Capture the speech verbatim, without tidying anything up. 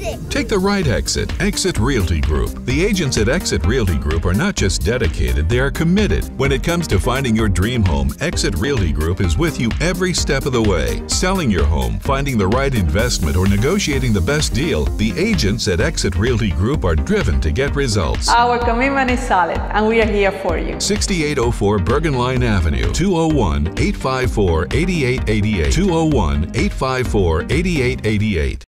exit. Take the right exit. Exit Realty Group. The agents at Exit Realty Group are not just dedicated, they are committed. When it comes to finding your dream home, Exit Realty Group is with you every step of the way. Selling your home, finding the right investment, or negotiating the best deal, the agents at Exit Realty Group are driven to get results. Our commitment is solid, and we are here for you. sixty-eight oh four Bergen Line Avenue, two oh one, eight five four, eight eight eight eight, two oh one, eight five four, eight eight eight eight.